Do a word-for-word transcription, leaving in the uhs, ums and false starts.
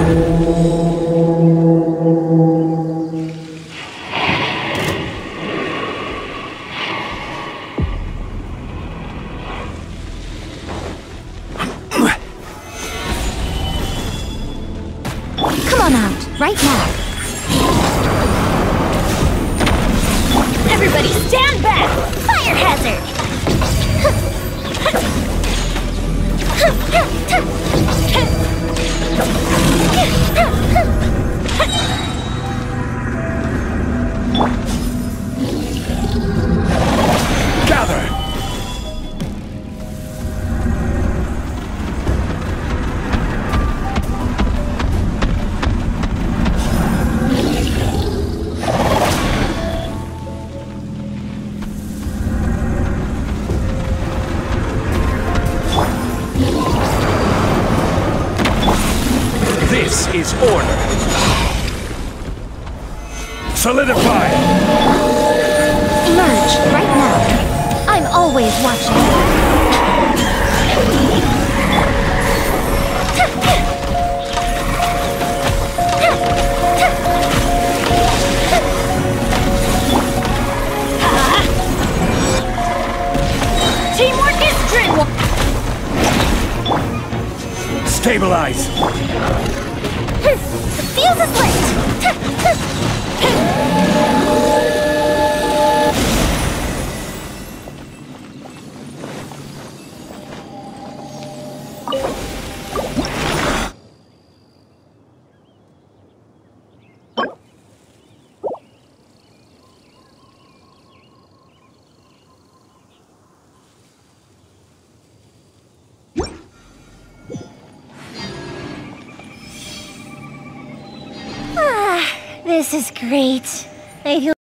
Come on out, right now. Everybody stand back! Fire hazard! Gather! This is order. Solidify! Emerge right now. I'm always watching. Teamwork is drill. Stabilize! The fuse is lit! Ah, this is great. I feel